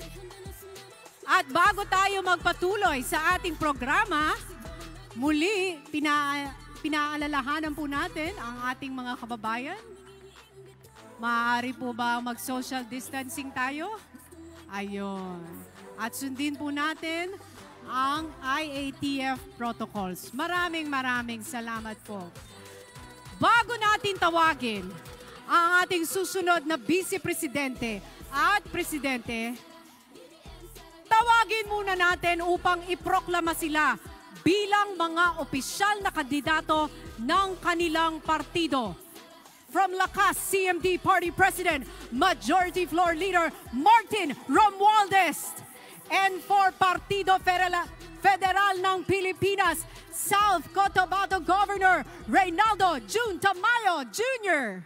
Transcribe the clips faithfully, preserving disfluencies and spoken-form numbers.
At bago tayo magpatuloy sa ating programa, muli pina, pinaalalahanan po natin ang ating mga kababayan. Maaari po ba mag-social distancing tayo? Ayun. At sundin po natin ang I A T F protocols. Maraming maraming salamat po. Bago natin tawagin ang ating susunod na Vice Presidente at Presidente, tawagin muna natin upang iproklama sila bilang mga opisyal na kandidato ng kanilang partido. From Lakas C M D Party President, Majority Floor Leader Martin Romualdez. And for Partido Federal, Federal ng Pilipinas, South Cotabato Governor Reynaldo Jun Tamayo Junior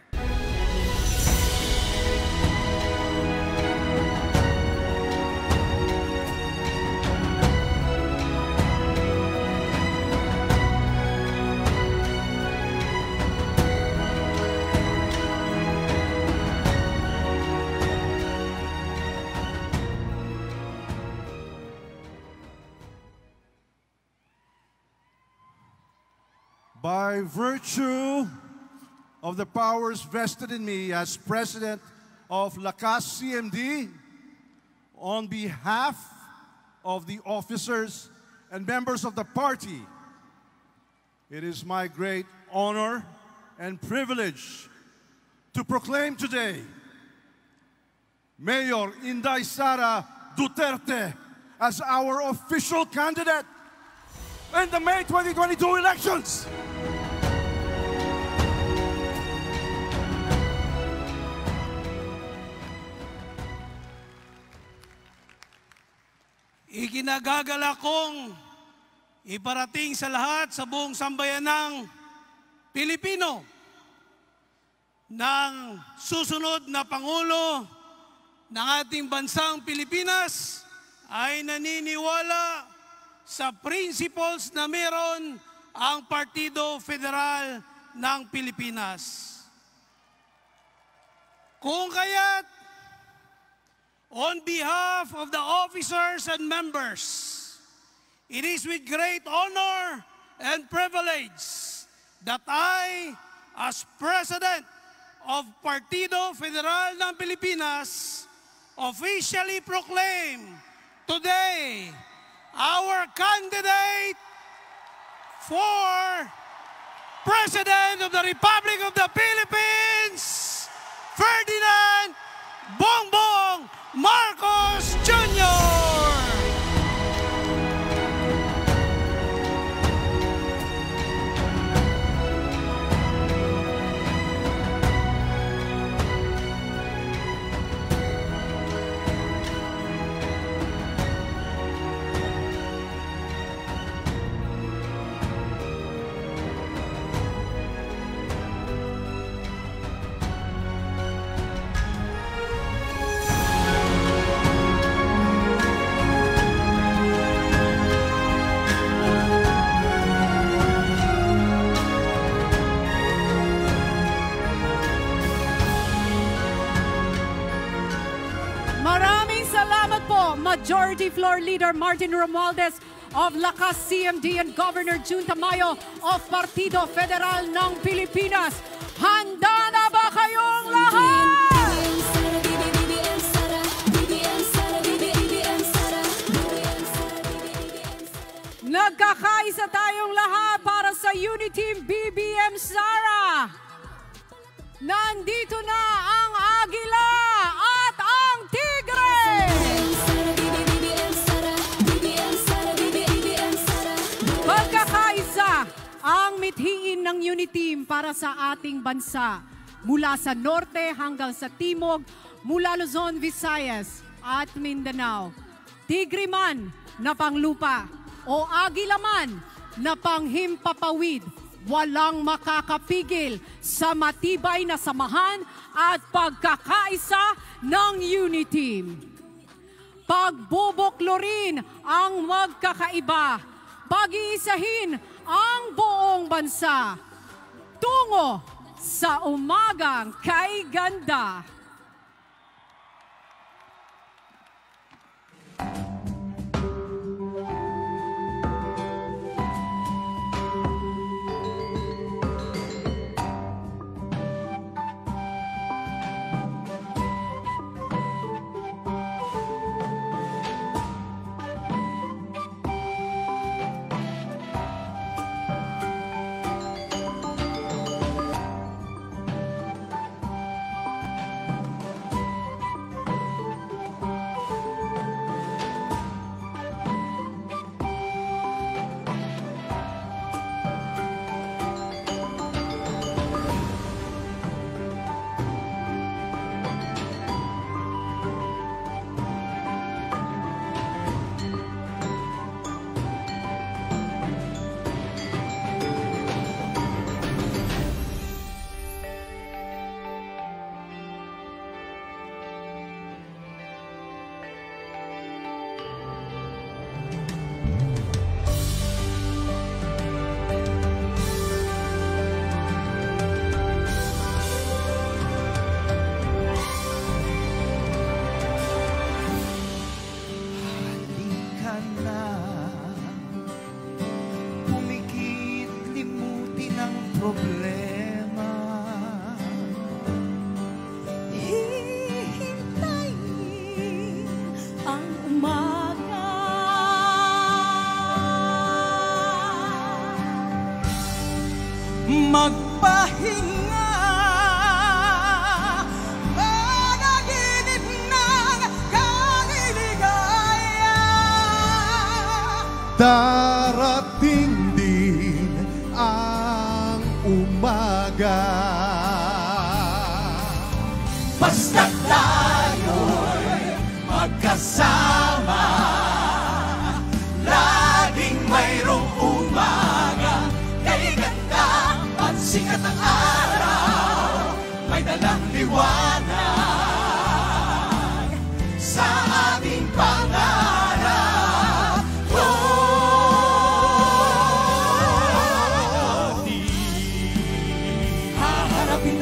By virtue of the powers vested in me as President of Lakas C M D, on behalf of the officers and members of the party, it is my great honor and privilege to proclaim today Mayor Inday Sara Duterte as our official candidate in the May twenty twenty-two elections. Ikinagagala kong iparating sa lahat sa buong sambayan ng Pilipino ng susunod na Pangulo ng ating bansang Pilipinas ay naniniwala sa principles na meron ang Partido Federal ng Pilipinas. Kung kaya't, on behalf of the officers and members, it is with great honor and privilege that I, as President of Partido Federal ng Pilipinas, officially proclaim today our candidate for President of the Republic of the Philippines, Ferdinand Bongbong Marcos Junior Majority Floor Leader Martin Romualdez of Lakas C M D and Governor Jun Tamayo of Partido Federal ng Pilipinas. Handa na ba kayong lahat? Nagkakaisa tayong lahat para sa Uniteam B B M Sara. Nandito na ang Agila at ang Tigre! Pagkakaisa ang mithiin ng Uniteam para sa ating bansa. Mula sa norte hanggang sa timog, mula Luzon, Visayas at Mindanao. Tigre man na panglupa o Agila man na panghimpapawid, walang makakapigil sa matibay na samahan at pagkakaisa ng Uniteam. Pagbubuklurin ang magkakaiba, pag-iisahin ang buong bansa tungo sa umagang kay ganda. darating din ang umaga. Basta tayo'y magkasama, laging mayroong umaga. Kay ganda at sikat ng araw, may dalang liwanag sa ating pangarap. Oh, di haharapin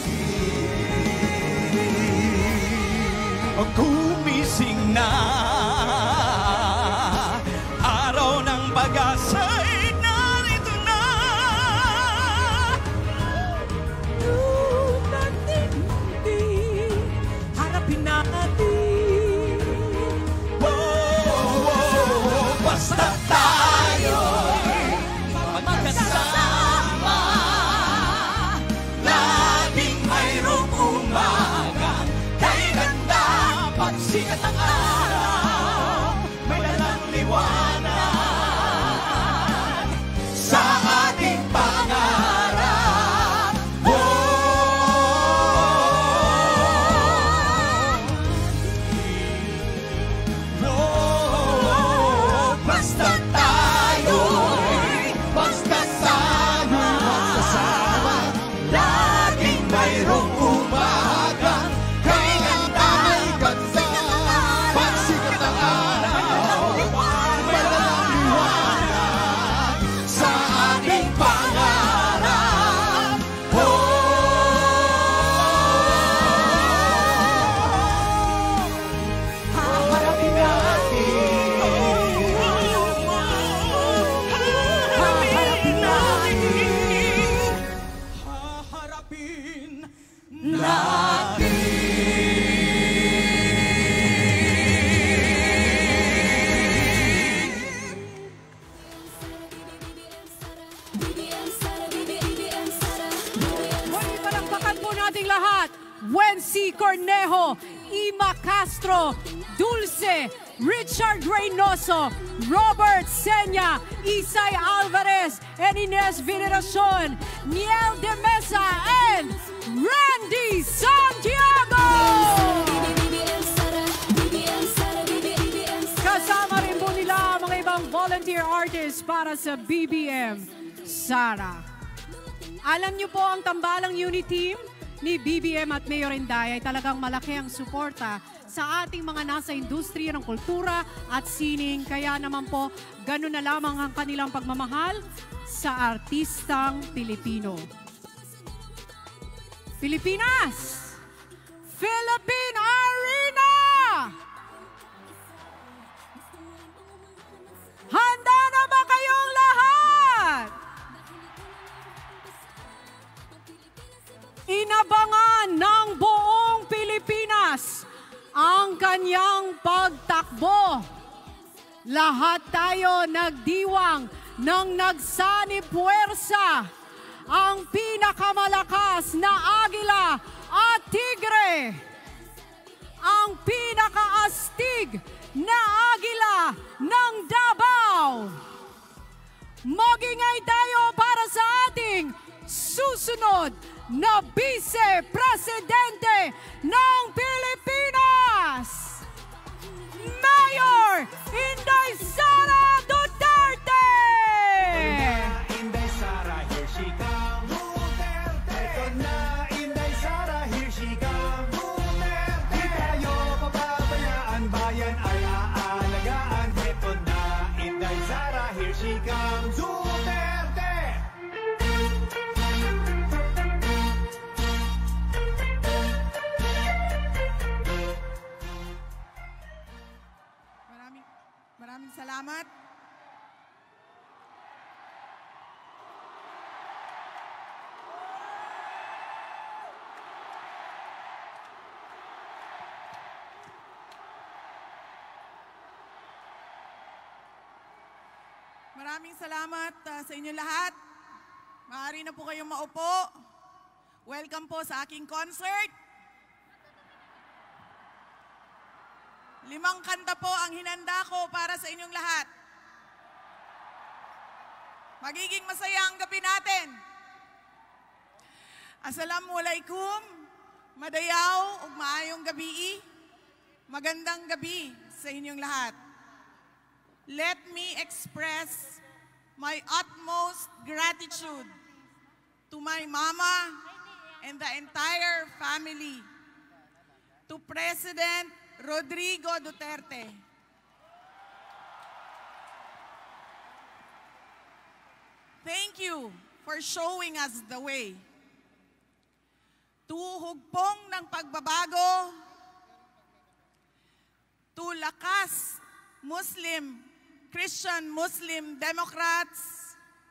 natin ang gumising na araw ng pag-asa'y narito na. Hindi harapin natin. Oh, oh, oh, basta tayo'y magkasama, laging mayroong umaga. Kay ganda pagsikat ng araw, may dalang liwanag sa ating pangarap. Oh, oh, basta tayo'y magkasama, laging mayroong umaga. Kay ganda pagsikat ng araw, pagsikat ng araw, may dalang liwanag sa ating pangarap. Oh, haharapin natin, haharapin natin, haharapin natin. Muli palakpakan po nating lahat. Wency Cornejo, Ima Castro, Dulce, Richard Reynoso, Robert Senya, Isay Alvarez, and Ines Veneracion, Niel De Mesa, and Randy Santiago! Kasama rin po nila ang mga ibang volunteer artists para sa B B M Sara. Alam niyo po ang tambalang unit team ni B B M at Mayor Inday ay talagang malaki ang suporta sa ating mga nasa industriya ng kultura at sining. Kaya naman po, ganun na lamang ang kanilang pagmamahal sa artistang Pilipino. Pilipinas! Philippine Arena! Handa na ba kayong lahat? Inabangan ng buong Pilipinas ang kanyang pagtakbo. Lahat tayo nagdiwang ng nagsani puwersa, ang pinakamalakas na agila at tigre, ang pinakaastig na agila ng Davao. Magingay tayo para sa ating susunod na Vice Presidente ng Pilipinas, Mayor Inday Sara Duterte! Inday Sara, here she comes. Duterte. Ito na, Inday Sara, here she comes. Duterte. Di tayo pababayaan, bayan ay aalagaan. Ito na, Inday Sara, here she comes. Duterte. Maraming, maraming salamat. Maraming salamat uh, sa inyo lahat. Maaari na po kayong maupo. Welcome po sa aking concert. Limang kanta po ang hinanda ko para sa inyong lahat. Magiging masaya ang gabi natin. Assalamualaikum, madayaw ug maayong gabi. Magandang gabi sa inyong lahat. Let me express my utmost gratitude to my mama and the entire family, to President Rodrigo Duterte, thank you for showing us the way. Tuhugpong ng pagbabago, to Lakas Muslim, Christian Muslim Democrats,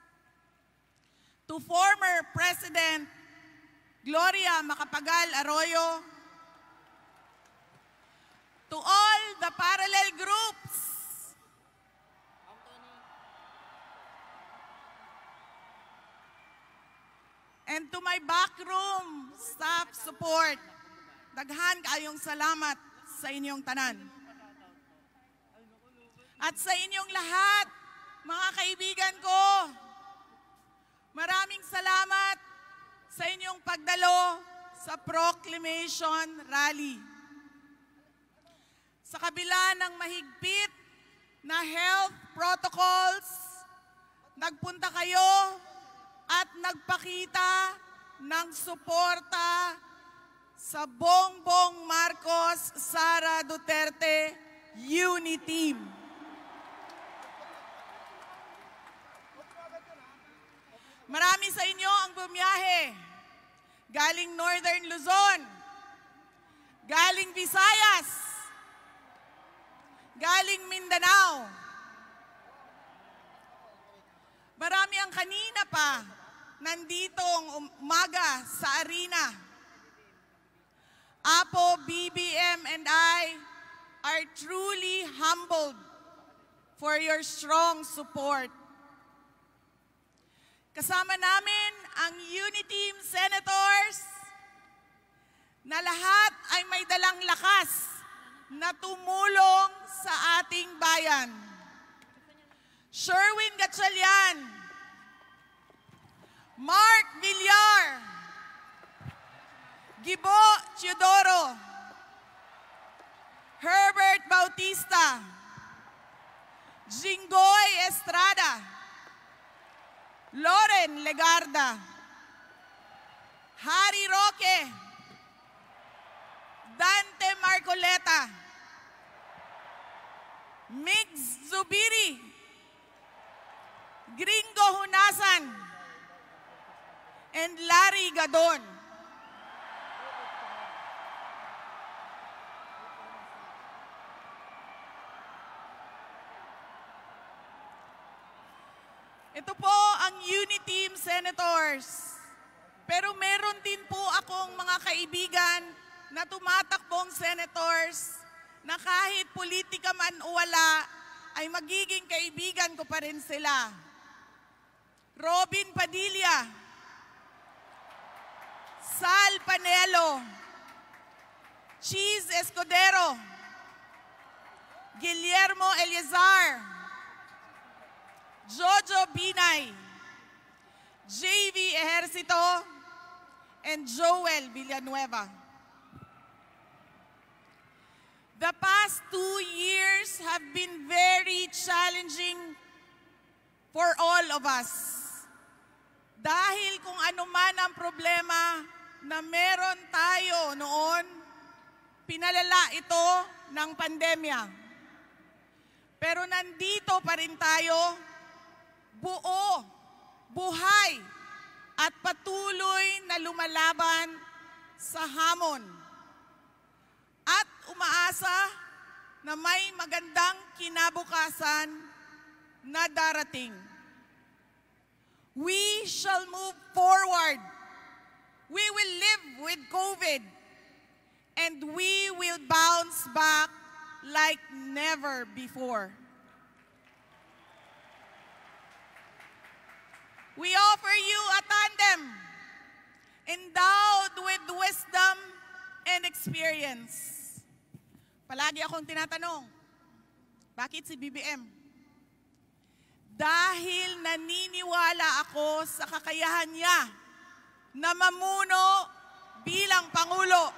to former President Gloria Macapagal Arroyo, to all the parallel groups, and to my backroom staff support, daghan kayong salamat sa inyong tanan. At sa inyong lahat, mga kaibigan ko, maraming salamat sa inyong pagdalo sa Proclamation Rally. Sa kabila ng mahigpit na health protocols, nagpunta kayo at nagpakita ng suporta sa Bongbong Marcos, Sara Duterte Uniteam. Marami sa inyo ang bumiyahe galing Northern Luzon, galing Visayas, galing Mindanao. Marami ang kanina pa nanditong umaga sa arena. Apo, B B M, and I are truly humbled for your strong support. Kasama namin ang Uniteam Senators na lahat ay may dalang lakas na tumulong sa ating bayan. Sherwin Gatchalian, Mark Villar, Gibo Teodoro, Herbert Bautista, Jinggoy Estrada, Loren Legarda, Harry Roque, Dante Marcoleta, Migs Zubiri, Gringo Hunasan, and Larry Gadon. Ito po ang Uniteam Senators. Pero meron din po akong mga kaibigan na tumatakbong senators na kahit politika man o wala, ay magiging kaibigan ko pa rin sila. Robin Padilla, Sal Panelo, Cheese Escudero, Guillermo Eliazar, Jojo Binay, J V Ejercito, and Joel Villanueva. The past two years have been very challenging for all of us. Dahil kung ano man ang problema na meron tayo noon, pinalala ito ng pandemya. Pero nandito pa rin tayo, buo, buhay, at patuloy na lumalaban sa hamon. At umaasa na may magandang kinabukasan na darating. We shall move forward. We will live with COVID, and we will bounce back like never before. We offer you a tandem endowed with wisdom and experience. Palagi akong tinatanong, bakit si B B M? dahil naniniwala ako sa kakayahan niya na mamuno bilang Pangulo.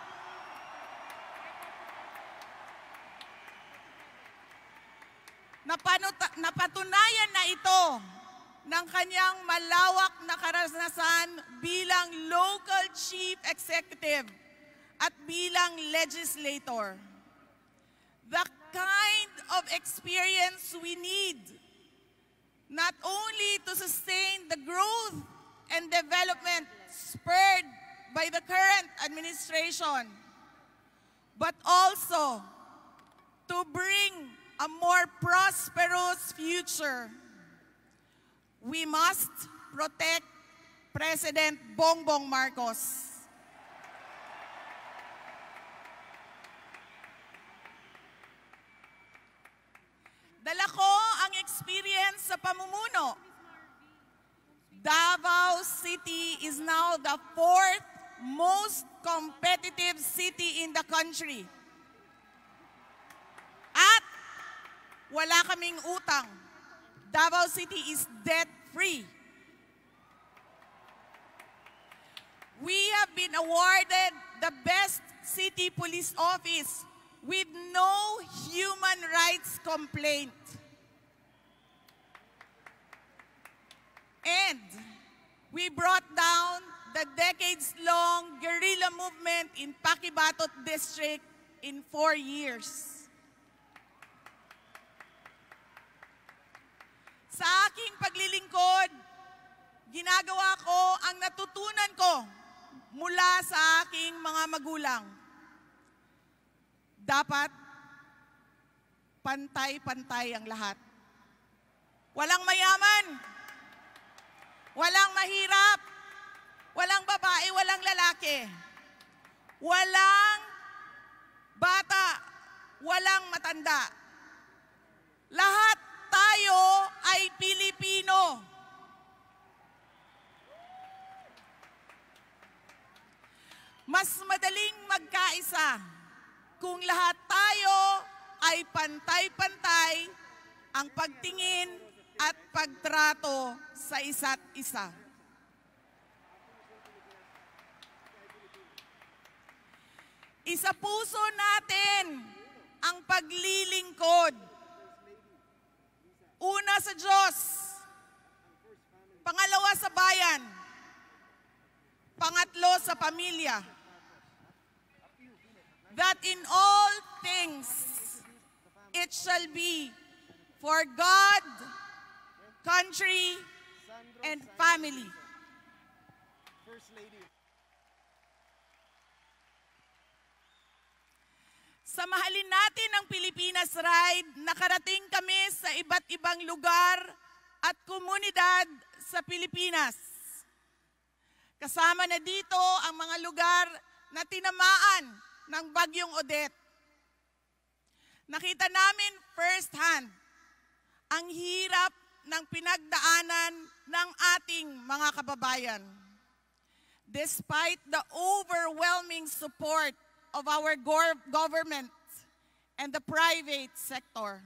Napanuta, napatunayan na ito ng kanyang malawak na karanasan bilang local chief executive at bilang legislator. The kind of experience we need not only to sustain the growth and development spurred by the current administration, but also to bring a more prosperous future. We must protect President Bongbong Marcos. Dala ko ang experience sa pamumuno. Davao City is now the fourth most competitive city in the country. At wala kaming utang. Davao City is debt-free. We have been awarded the best city police office with no human rights complaint. And we brought down the decades-long guerrilla movement in Pakibatot District in four years. Sa aking paglilingkod, ginagawa ko ang natutunan ko mula sa aking mga magulang. Dapat pantay-pantay ang lahat. Walang mayaman, walang mahirap, walang babae, walang lalaki, walang bata, walang matanda. Lahat tayo ay Pilipino. Mas madaling magkaisa kung lahat tayo ay pantay-pantay ang pagtingin at pagtrato sa isa't isa. Isa puso natin ang paglilingkod. Una sa Diyos, pangalawa sa bayan, pangatlo sa pamilya. That in all things it shall be for God, country, and family. Sa Mahalin Natin ang Pilipinas Ride, nakarating kami sa iba't ibang lugar at komunidad sa Pilipinas. Kasama na dito ang mga lugar na tinamaan ng Bagyong Odette. Nakita namin first hand ang hirap ng pinagdaanan ng ating mga kababayan. Despite the overwhelming support of our government and the private sector.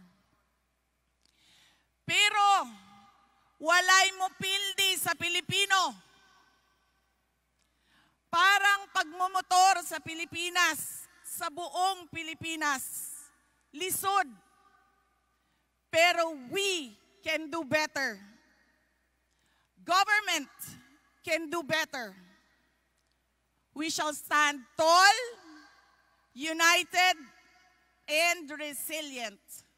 Pero walay mopildi sa Pilipino. Parang pagmumotor sa Pilipinas, sa buong Pilipinas. Lisod. Pero we can do better. Government can do better. We shall stand tall, united, and resilient.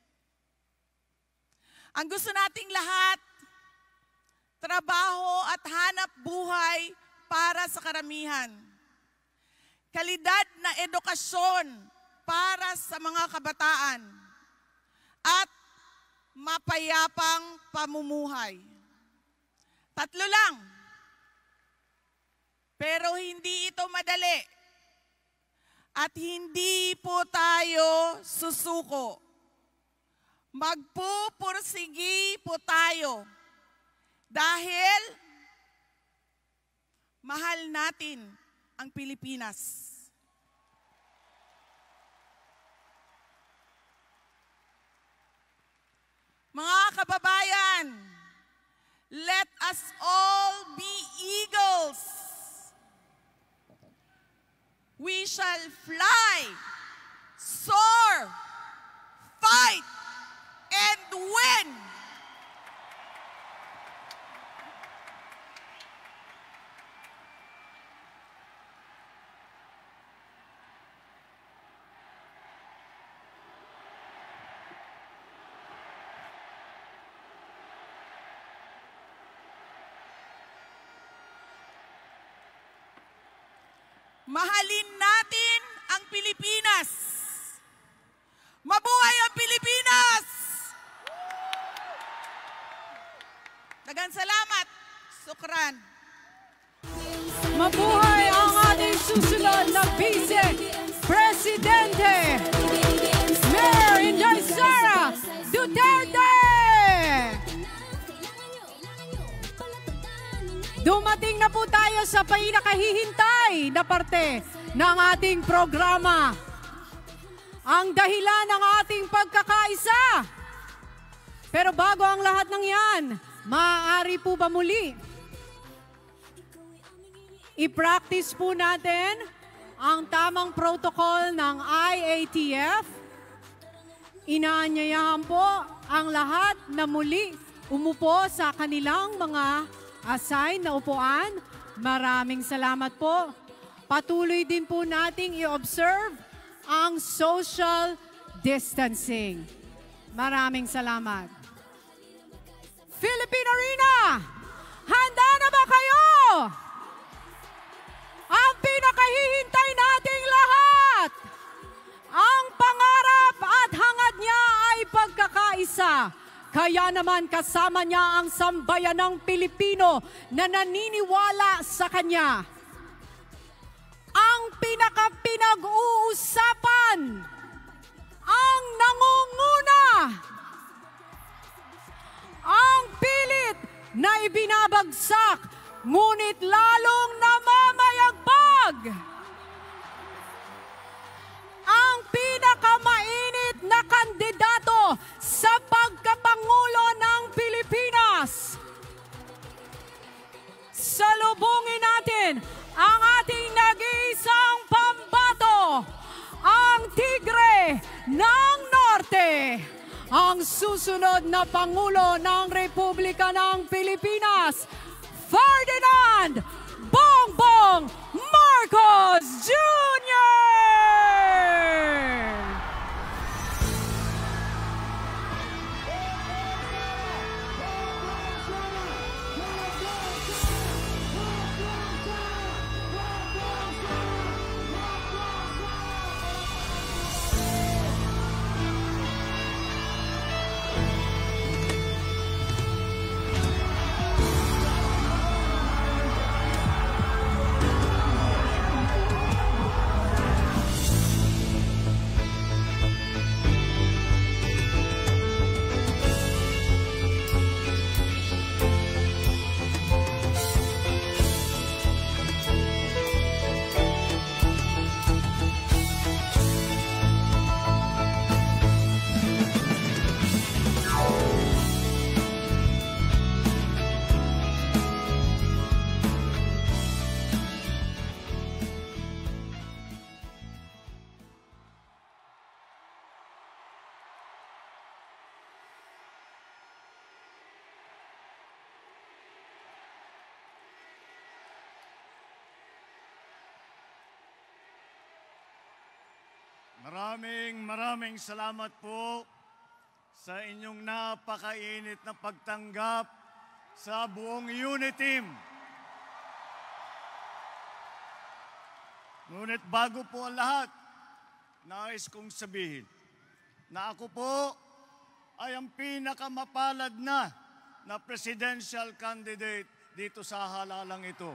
Ang gusto nating lahat, trabaho at hanap buhay para sa karamihan. Kalidad na edukasyon para sa mga kabataan. At mapayapang pamumuhay. Tatlo lang. Pero hindi ito madali. At hindi po tayo susuko. Magpupursigi po tayo. Dahil mahal natin ang Pilipinas. Mga kababayan, fly, soar, fight, and win! Mahalin natin ang Pilipinas. Mabuhay ang Pilipinas! Daghang salamat. Sukran. Mabuhay ang ating susunod na Vice Presidente, Mayor Inday Sara Duterte! Dumating na po tayo sa pinakahihintay na parte ng ating programa. Ang dahilan ng ating pagkakaisa. Pero bago ang lahat ng yan, maaari po ba muli i-practice po natin ang tamang protocol ng I A T F? Inaanyayahan po ang lahat na muli umupo sa kanilang mga assign na upuan. Maraming salamat po. Patuloy din po nating i-observe ang social distancing. Maraming salamat. Philippine Arena, handa na ba kayo? Ang pinakahihintay nating lahat. Ang pangarap at hangad niya ay pagkakaisa. Kaya naman kasama niya ang sambayanang Pilipino na naniniwala sa kanya. Ang pinakapinag-uusapan, ang nangunguna, ang pilit na ibinabagsak, ngunit lalong namamayagpag. Ang pinakamainit na kandidato sa pagkapangulo ng Pilipinas. Salubungin natin ang ating nag-iisang pambato, ang Tigre ng Norte, ang susunod na Pangulo ng Republika ng Pilipinas, Ferdinand Bongbong Marcos Junior! Maraming maraming salamat po sa inyong napakainit na pagtanggap sa buong unit team. Ngunit bago po ang lahat, nais kong sabihin na ako po ay ang pinakamapalad na na presidential candidate dito sa halalang ito.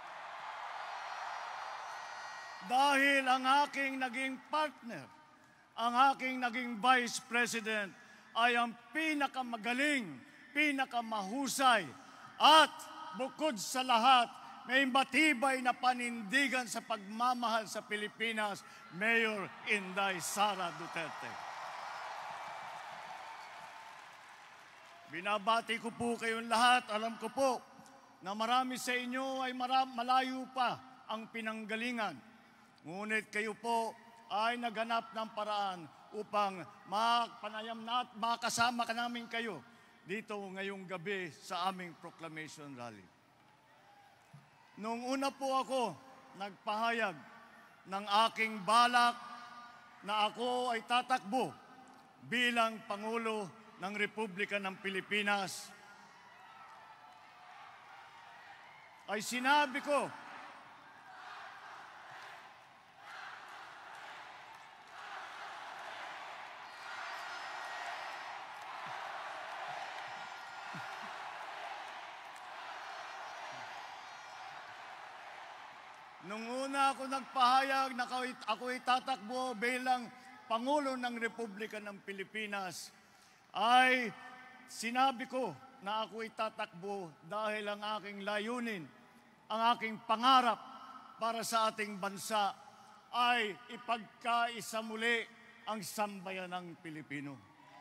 Dahil ang aking naging partner, ang aking naging vice president ay ang pinakamagaling, pinakamahusay at bukod sa lahat, may matibay na panindigan sa pagmamahal sa Pilipinas, Mayor Inday Sara Duterte. Binabati ko po kayong lahat. Alam ko po na marami sa inyo ay maram, malayo pa ang pinanggalingan. Ngunit kayo po ay naghanap ng paraan upang mapanayam na at makasama ka namin kayo dito ngayong gabi sa aming proclamation rally. Noong una po ako nagpahayag ng aking balak na ako ay tatakbo bilang Pangulo ng Republika ng Pilipinas, ay sinabi ko Nung una ako nagpahayag na ako'y tatakbo bilang Pangulo ng Republika ng Pilipinas, ay sinabi ko na ako'y tatakbo dahil ang aking layunin, ang aking pangarap para sa ating bansa ay ipagkaisa muli ang sambayanang Pilipino.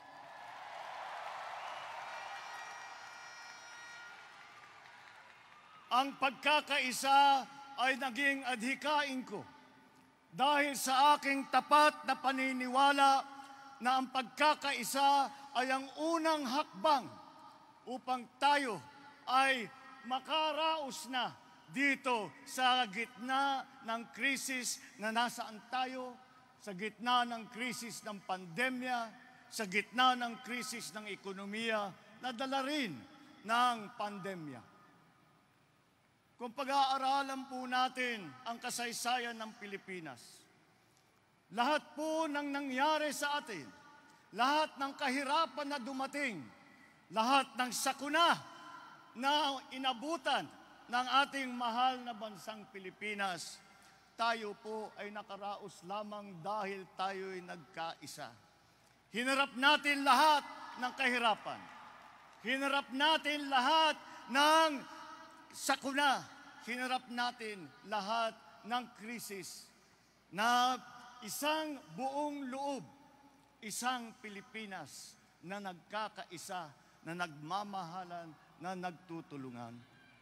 Ang pagkakaisa ay naging adhikain ko dahil sa aking tapat na paniniwala na ang pagkakaisa ay ang unang hakbang upang tayo ay makaraos na dito sa gitna ng krisis na nasaan tayo, sa gitna ng krisis ng pandemya, sa gitna ng krisis ng ekonomiya na dala rin ng pandemya. Kung pag-aaralan po natin ang kasaysayan ng Pilipinas, lahat po ng nangyari sa atin, lahat ng kahirapan na dumating, lahat ng sakuna na inabutan ng ating mahal na bansang Pilipinas, tayo po ay nakaraos lamang dahil tayo'y nagkaisa. Hinarap natin lahat ng kahirapan. Hinarap natin lahat ng sakuna, hinarap natin lahat ng krisis na isang buong loob, isang Pilipinas na nagkakaisa, na nagmamahalan, na nagtutulungan.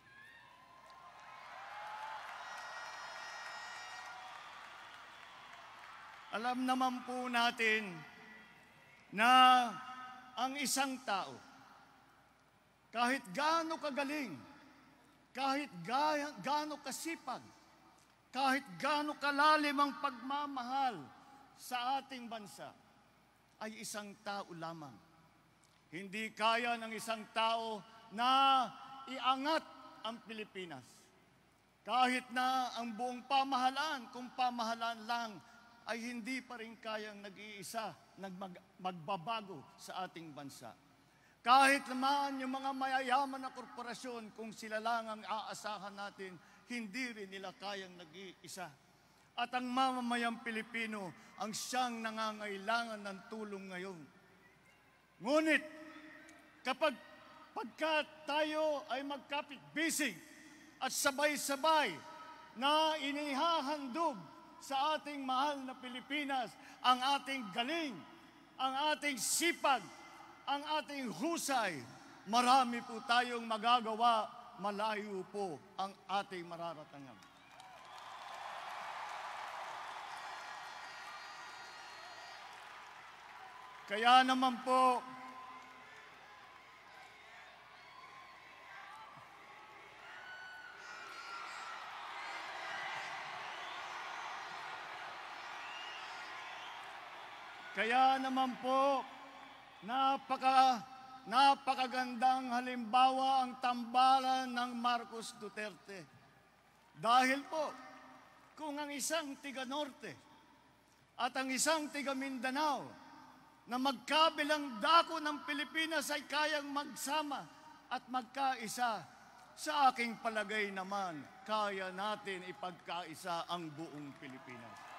Alam naman po natin na ang isang tao, kahit gaano kagaling, kahit gaano kasipag, kahit gaano kalalim ang pagmamahal sa ating bansa, ay isang tao lamang. Hindi kaya ng isang tao na iangat ang Pilipinas. Kahit na ang buong pamahalaan, kung pamahalaan lang, ay hindi pa rin kayang nag-iisa, nagmag- magbabago sa ating bansa. Kahit naman yung mga mayayaman na korporasyon, kung sila lang ang aasahan natin, hindi rin nila kayang nag-iisa. At ang mamamayang Pilipino ang siyang nangangailangan ng tulong ngayon. Ngunit, kapag pagka tayo ay magkapit-bisig at sabay-sabay na inihahandog sa ating mahal na Pilipinas ang ating galing, ang ating sipag, ang ating husay, marami po tayong magagawa, malayo po ang ating mararatangan. Kaya naman po, kaya naman po, Napaka, napakagandang halimbawa ang tambalan ng Marcos Duterte. Dahil po, kung ang isang tiga-Norte at ang isang tiga-Mindanao na magkabilang dako ng Pilipinas ay kayang magsama at magkaisa, sa aking palagay naman, kaya natin ipagkaisa ang buong Pilipinas.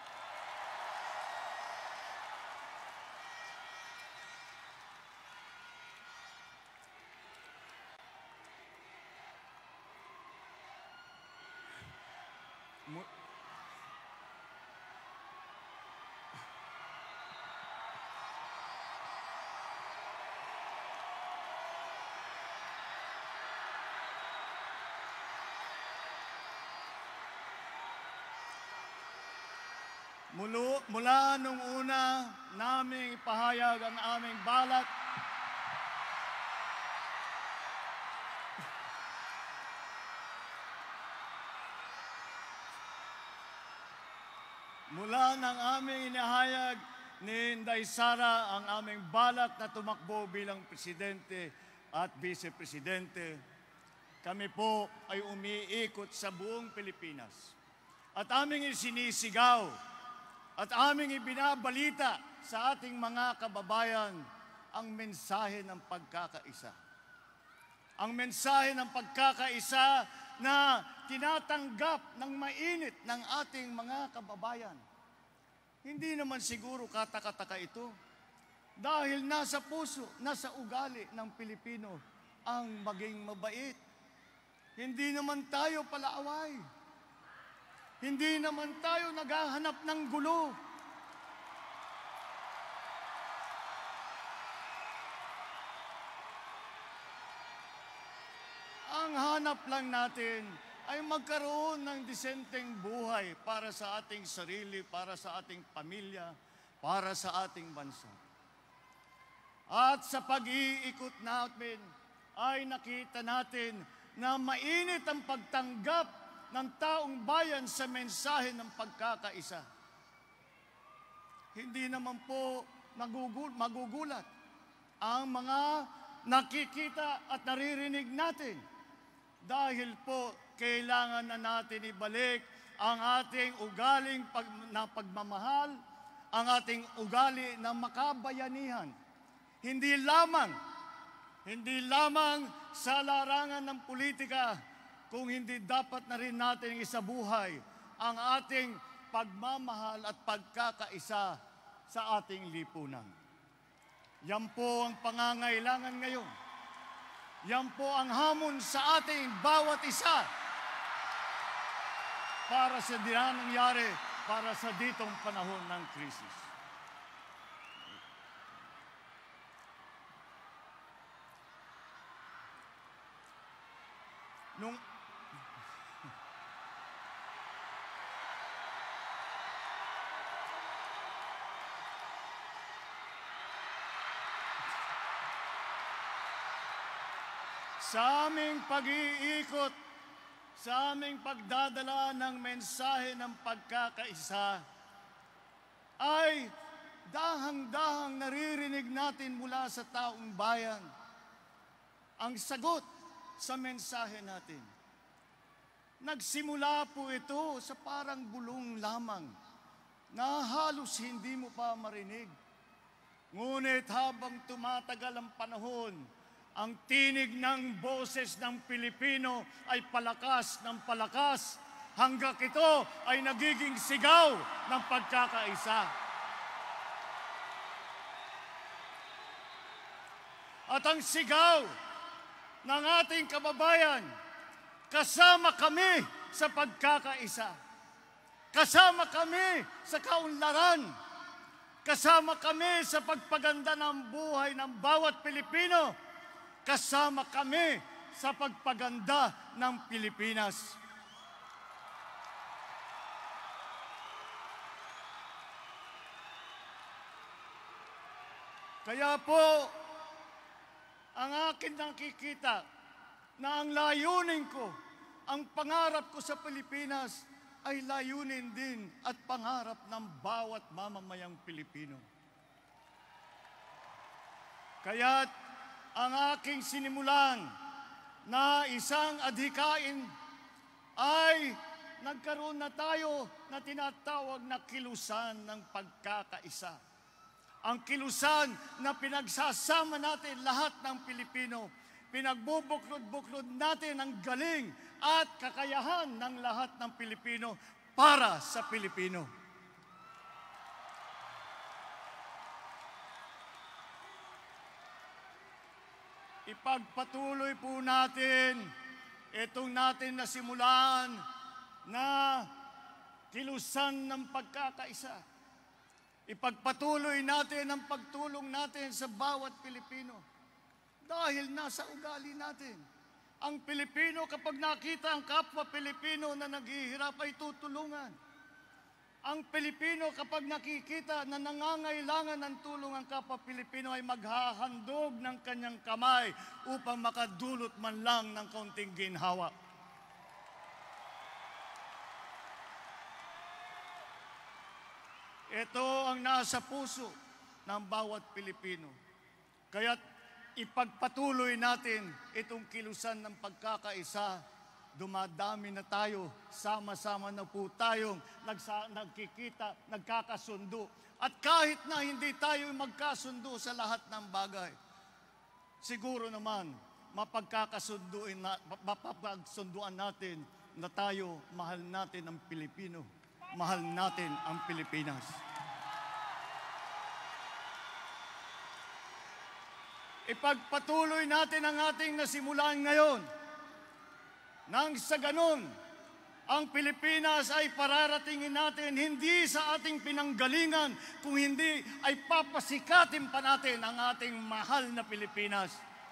Mula, mula nung una naming ipahayag ang aming balat, mula nang aming inihayag ni Inday Sara ang aming balat na tumakbo bilang presidente at vice-presidente, kami po ay umiikot sa buong Pilipinas. At aming isinisigaw at aming ibinabalita sa ating mga kababayan ang mensahe ng pagkakaisa. Ang mensahe ng pagkakaisa na tinatanggap ng mainit ng ating mga kababayan. Hindi naman siguro kataka-taka ito dahil nasa puso, nasa ugali ng Pilipino ang maging mabait. Hindi naman tayo palaaway. Hindi naman tayo naghahanap ng gulo. Ang hanap lang natin ay magkaroon ng disenteng buhay para sa ating sarili, para sa ating pamilya, para sa ating bansa. At sa pag-iikot natin ay nakita natin na mainit ang pagtanggap ng taong bayan sa mensahe ng pagkakaisa. Hindi naman po magugul magugulat ang mga nakikita at naririnig natin dahil po kailangan na natin ibalik ang ating ugaling pag, na pagmamahal, ang ating ugali na makabayanihan. Hindi lamang, hindi lamang sa larangan ng politika, kung hindi dapat na rin natin isabuhay ang ating pagmamahal at pagkakaisa sa ating lipunan. Yan po ang pangangailangan ngayon. Yan po ang hamon sa ating bawat isa para sa di na nangyari, para sa ditong panahon ng krisis. Nung sa aming pag-iikot, sa aming pagdadala ng mensahe ng pagkakaisa, ay dahang-dahang naririnig natin mula sa taong bayan ang sagot sa mensahe natin. Nagsimula po ito sa parang bulong lamang na halos hindi mo pa marinig. Ngunit habang tumatagal ang panahon, ang tinig ng boses ng Pilipino ay palakas ng palakas hanggang ito ay nagiging sigaw ng pagkakaisa. At ang sigaw ng ating kababayan, kasama kami sa pagkakaisa. Kasama kami sa kaunlaran. Kasama kami sa pagpaganda ng buhay ng bawat Pilipino. Kasama kami sa pagpaganda ng Pilipinas. Kaya po, ang akin nakikita na ang layunin ko, ang pangarap ko sa Pilipinas ay layunin din at pangarap ng bawat mamamayang Pilipino. Kaya't ang aking sinimulan na isang adhikain ay nagkaroon na tayo na tinatawag na kilusan ng pagkakaisa. Ang kilusan na pinagsasama natin lahat ng Pilipino, pinagbubuklod-buklod natin ang galing at kakayahan ng lahat ng Pilipino para sa Pilipino. Ipagpatuloy po natin itong natin na simulan na kilusan ng pagkakaisa. Ipagpatuloy natin ang pagtulong natin sa bawat Pilipino dahil nasa ugali natin. Ang Pilipino kapag nakita ang kapwa Pilipino na naghihirap ay tutulungan. Ang Pilipino kapag nakikita na nangangailangan ng tulong ang kapwa Pilipino ay maghahandog ng kanyang kamay upang makadulot man lang ng kaunting ginhawa. Ito ang nasa puso ng bawat Pilipino. Kaya't ipagpatuloy natin itong kilusan ng pagkakaisa. Dumadami na tayo, sama-sama na po tayong nagsa, nagkikita, nagkakasundo. At kahit na hindi tayo magkasundo sa lahat ng bagay, siguro naman mapagkakasunduin na, mapapagsunduan natin na tayo mahal natin ang Pilipino, mahal natin ang Pilipinas. Ipagpatuloy natin ang ating nasimulan ngayon. Nang sa ganun, ang Pilipinas ay pararatingin natin hindi sa ating pinanggalingan, kung hindi ay papasikatin pa natin ang ating mahal na Pilipinas.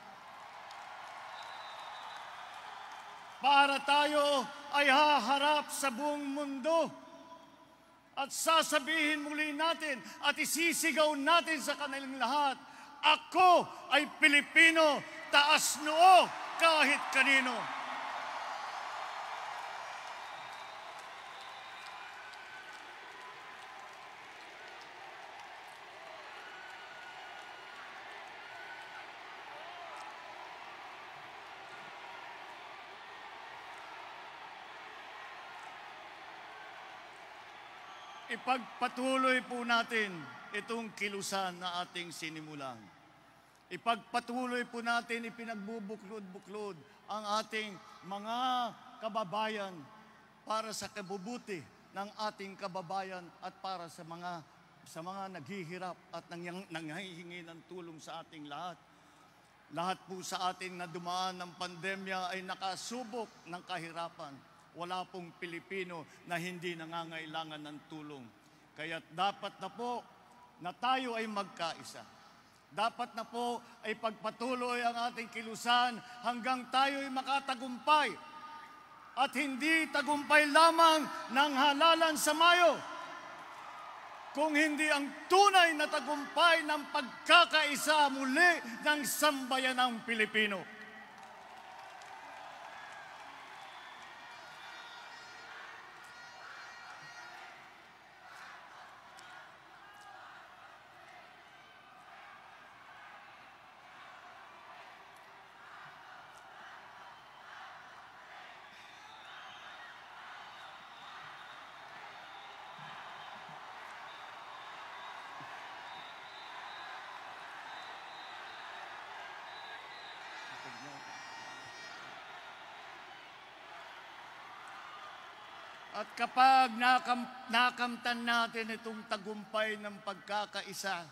Para tayo ay haharap sa buong mundo at sasabihin muli natin at isisigaw natin sa kanilang lahat, ako ay Pilipino, taas noo kahit kanino. Ipagpatuloy po natin itong kilusan na ating sinimulan. Ipagpatuloy po natin, ipinagbubuklod-buklod ang ating mga kababayan para sa kabubuti ng ating kababayan at para sa mga sa mga naghihirap at nang, nanghihingi ng tulong sa ating lahat. Lahat po sa ating na dumaan ng pandemya ay nakasubok ng kahirapan. Wala pong Pilipino na hindi nangangailangan ng tulong. Kaya dapat na po na tayo ay magkaisa. Dapat na po ay pagpatuloy ang ating kilusan hanggang tayo ay makatagumpay. At hindi tagumpay lamang ng halalan sa Mayo, kung hindi ang tunay na tagumpay ng pagkakaisa muli ng sambayanang Pilipino. At kapag nakam, nakamtan natin itong tagumpay ng pagkakaisa,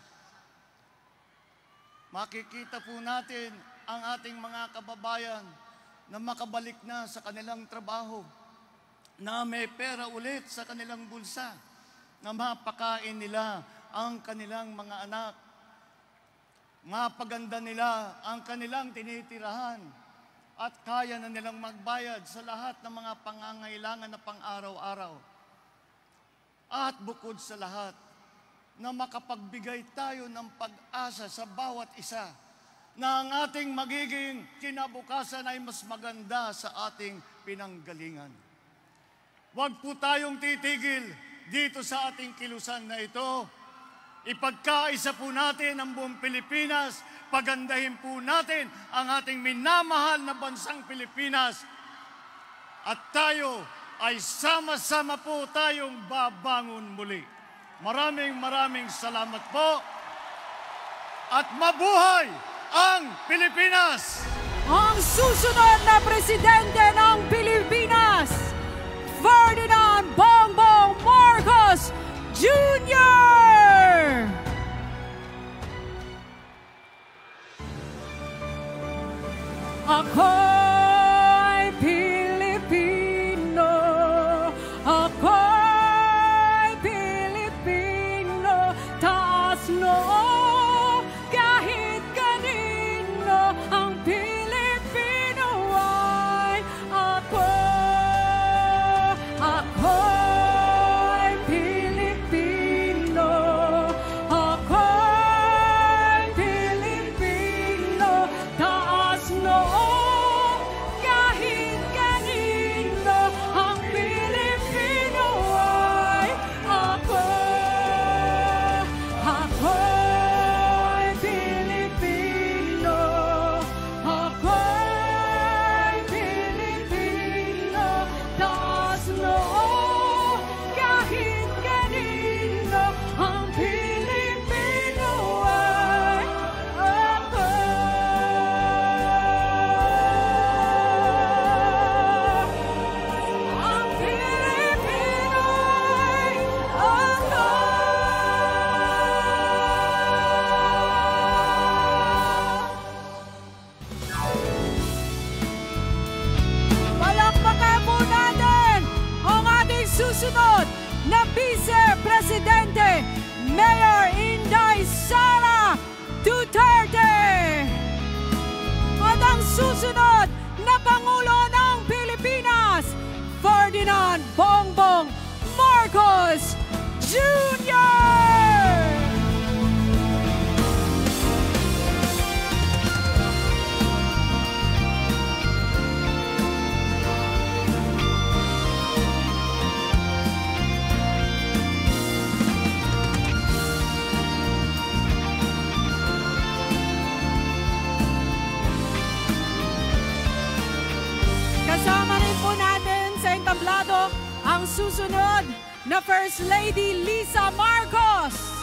makikita po natin ang ating mga kababayan na makabalik na sa kanilang trabaho, na may pera ulit sa kanilang bulsa, na mapakain nila ang kanilang mga anak, mapaganda nila ang kanilang tinitirahan, at kaya na nilang magbayad sa lahat ng mga pangangailangan na pang-araw-araw. At bukod sa lahat, na makapagbigay tayo ng pag-asa sa bawat isa na ang ating magiging kinabukasan ay mas maganda sa ating pinanggalingan. Huwag po tayong titigil dito sa ating kilusan na ito. Ipagkaisa po natin ang buong Pilipinas, pagandahin po natin ang ating minamahal na bansang Pilipinas, at tayo ay sama-sama po tayong babangon muli. Maraming maraming salamat po, at mabuhay ang Pilipinas! Ang susunod na presidente ng Pilipinas, Ferdinand Bongbong Marcos Junior Ako'y Pilipino, ako'y Pilipino, taas noo kahit kanino, ang Pilipino ay ako, ako'y Pilipino. susunod na First Lady Lisa Marcos.